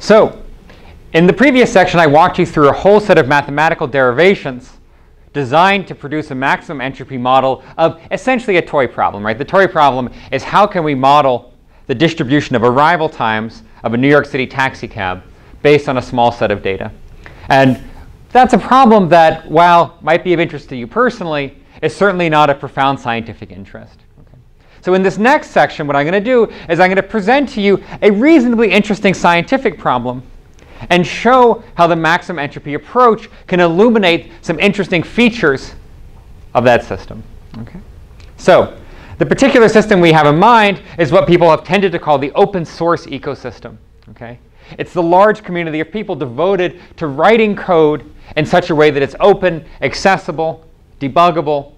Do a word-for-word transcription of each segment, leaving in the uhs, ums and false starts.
So, in the previous section, I walked you through a whole set of mathematical derivations designed to produce a maximum entropy model of essentially a toy problem, right? The toy problem is how can we model the distribution of arrival times of a New York City taxi cab based on a small set of data. And that's a problem that, while might be of interest to you personally, is certainly not of profound scientific interest. Okay. So in this next section, what I'm going to do is I'm going to present to you a reasonably interesting scientific problem and show how the maximum entropy approach can illuminate some interesting features of that system. Okay. So the particular system we have in mind is what people have tended to call the open source ecosystem. Okay. It's the large community of people devoted to writing code in such a way that it's open, accessible, debuggable,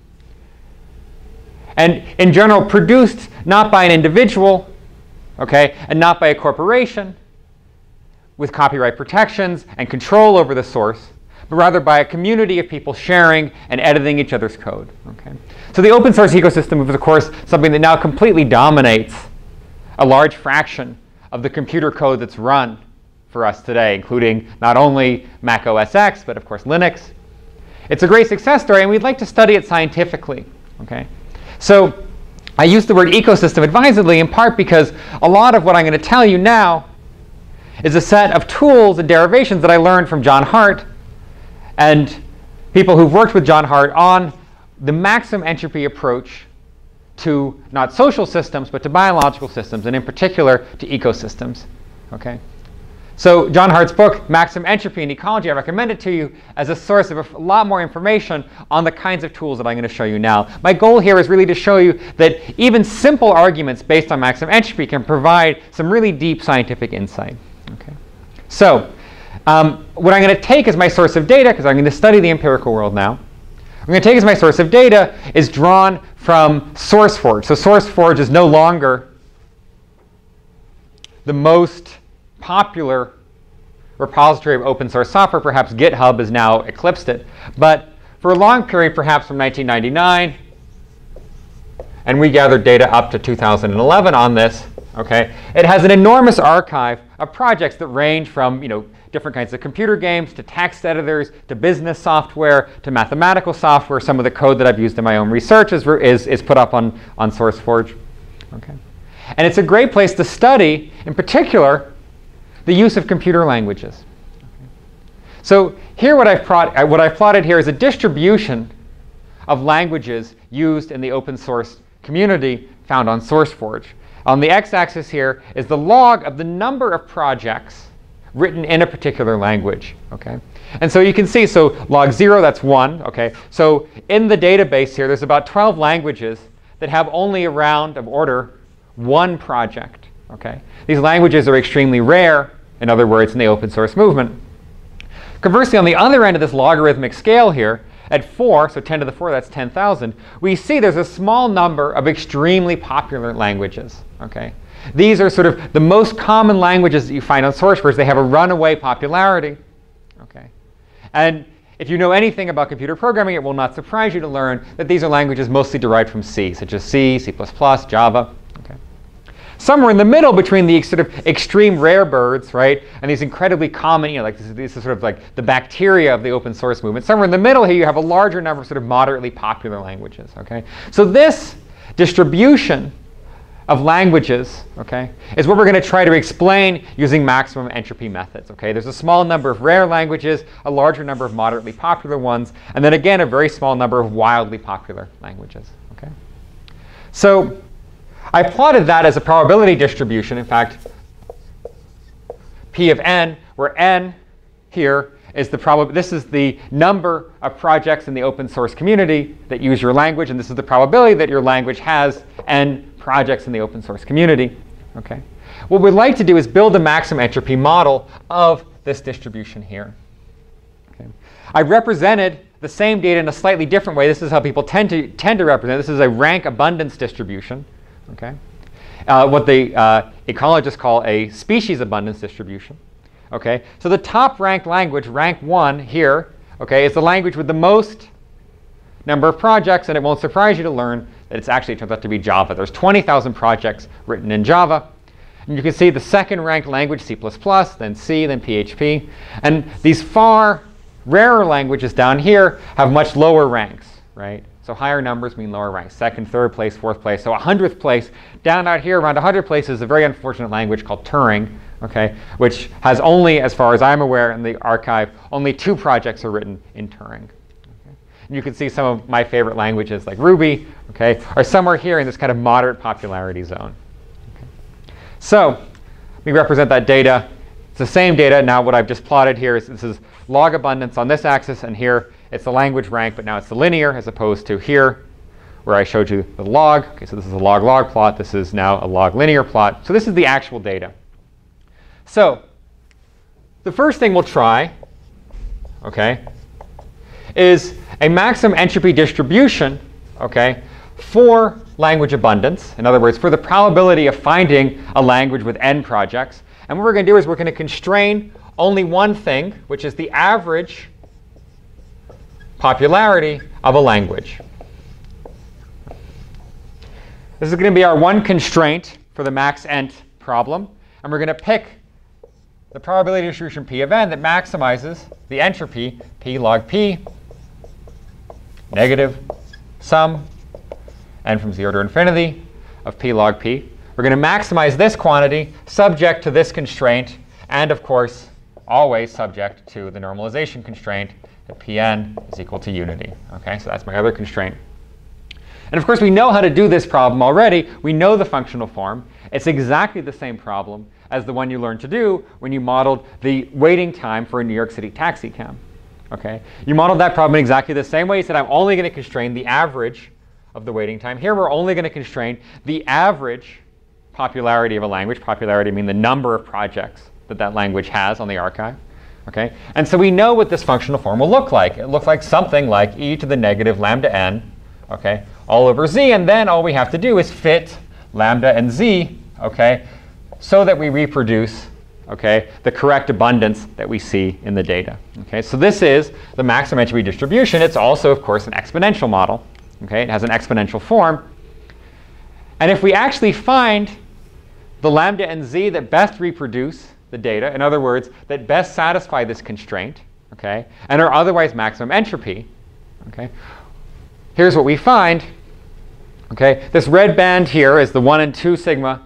and in general produced not by an individual, okay, and not by a corporation with copyright protections and control over the source, but rather by a community of people sharing and editing each other's code. Okay? So the open source ecosystem is, of course, something that now completely dominates a large fraction of the computer code that's run for us today, including not only Mac O S X, but of course Linux. It's a great success story, and we'd like to study it scientifically. Okay? So I use the word ecosystem advisedly, in part because a lot of what I'm going to tell you now is a set of tools and derivations that I learned from John Hart and people who've worked with John Hart on the maximum entropy approach to not social systems, but to biological systems, and in particular to ecosystems. Okay? So John Hart's book, Maximum Entropy and Ecology, I recommend it to you as a source of a lot more information on the kinds of tools that I'm going to show you now. My goal here is really to show you that even simple arguments based on maximum entropy can provide some really deep scientific insight. Okay. So um, what I'm going to take as my source of data, because I'm going to study the empirical world now, I'm going to take as my source of data is drawn from SourceForge. So SourceForge is no longer the most popular repository of open source software. Perhaps GitHub has now eclipsed it. But for a long period, perhaps from nineteen ninety-nine, and we gathered data up to two thousand eleven on this, okay, it has an enormous archive of projects that range from, you know, different kinds of computer games to text editors to business software to mathematical software. Some of the code that I've used in my own research is, is, is put up on, on SourceForge. Okay. And it's a great place to study, in particular, the use of computer languages. Okay. So here what I've, plot, what I've plotted here is a distribution of languages used in the open source community found on SourceForge. On the x-axis here is the log of the number of projects written in a particular language. Okay? And so you can see, so log zero, that's one. Okay? So in the database here, there's about twelve languages that have only around of order one project. Okay? These languages are extremely rare, in other words, in the open source movement. Conversely, on the other end of this logarithmic scale here, at four, so ten to the four, that's ten thousand, we see there's a small number of extremely popular languages. Okay? These are sort of the most common languages that you find on SourceForge. They have a runaway popularity. Okay? And if you know anything about computer programming, it will not surprise you to learn that these are languages mostly derived from C, such as C, C plus plus, Java. Okay? Somewhere in the middle between the sort of extreme rare birds, right, and these incredibly common, you know, like this is, this is sort of like the bacteria of the open source movement. Somewhere in the middle here, you have a larger number of sort of moderately popular languages. Okay? So this distribution of languages, okay, is what we're going to try to explain using maximum entropy methods. Okay? There's a small number of rare languages, a larger number of moderately popular ones, and then again a very small number of wildly popular languages. Okay? So I plotted that as a probability distribution. In fact, P of n, where n here is the probab this is the number of projects in the open source community that use your language, and this is the probability that your language has n projects in the open source community. Okay? What we'd like to do is build a maximum entropy model of this distribution here. Okay? I represented the same data in a slightly different way. This is how people tend to tend to represent. This is a rank abundance distribution. Okay? Uh, what the uh, ecologists call a species abundance distribution. Okay? So the top ranked language, rank one here, okay, is the language with the most number of projects, and it won't surprise you to learn that it's actually, it turns out to be Java. There's twenty thousand projects written in Java. And you can see the second ranked language, C plus plus, then C, then P H P. And these far rarer languages down here have much lower ranks, right? So higher numbers mean lower ranks. Second, third place, fourth place. So a hundredth place. Down out here, around a hundred places, is a very unfortunate language called Turing, okay, which has only, as far as I'm aware in the archive, only two projects are written in Turing. Okay? And you can see some of my favorite languages, like Ruby, okay, are somewhere here in this kind of moderate popularity zone. Okay? So let me represent that data. It's the same data. Now what I've just plotted here is this is log abundance on this axis, and here it's the language rank, but now it's the linear as opposed to here where I showed you the log. Okay, so this is a log-log plot. This is now a log linear plot. So this is the actual data. So the first thing we'll try, okay, is a maximum entropy distribution, okay, for language abundance. In other words, for the probability of finding a language with n projects. And what we're going to do is we're going to constrain only one thing, which is the average popularity of a language. This is going to be our one constraint for the max ent problem. And we're going to pick the probability distribution P of n that maximizes the entropy P log P, negative sum, n from zero to infinity of P log P. We're going to maximize this quantity subject to this constraint, and of course, always subject to the normalization constraint that Pn is equal to unity. Okay, so that's my other constraint. And of course, we know how to do this problem already. We know the functional form. It's exactly the same problem as the one you learned to do when you modeled the waiting time for a New York City taxi cab. Okay, you modeled that problem in exactly the same way. You said, I'm only going to constrain the average of the waiting time. Here, we're only going to constrain the average popularity of a language. Popularity mean the number of projects that that language has on the archive. Okay? And so we know what this functional form will look like. It looks like something like e to the negative lambda n, okay, all over z. And then all we have to do is fit lambda and z, okay, so that we reproduce, okay, the correct abundance that we see in the data. Okay? So this is the maximum entropy distribution. It's also, of course, an exponential model. Okay? It has an exponential form. And if we actually find the lambda and z that best reproduce the data, in other words, that best satisfy this constraint, okay, and are otherwise maximum entropy, okay, here's what we find. Okay, this red band here is the one and two sigma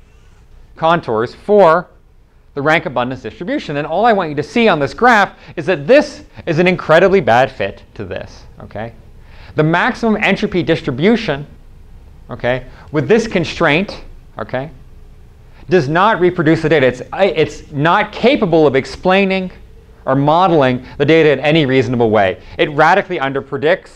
contours for the rank abundance distribution. And all I want you to see on this graph is that this is an incredibly bad fit to this. Okay, the maximum entropy distribution, okay, with this constraint, okay, does not reproduce the data. It's, it's not capable of explaining or modeling the data in any reasonable way. It radically underpredicts,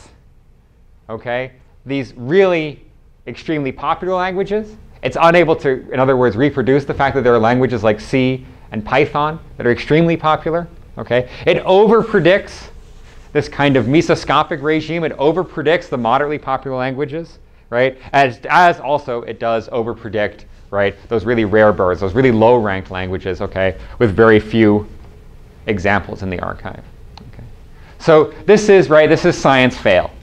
okay, these really extremely popular languages. It's unable to, in other words, reproduce the fact that there are languages like C and Python that are extremely popular. Okay? It overpredicts this kind of mesoscopic regime. It overpredicts the moderately popular languages, right? As, as also it does overpredict, right, those really rare birds, those really low-ranked languages, okay, with very few examples in the archive. Okay. So this is, right, this is science fail.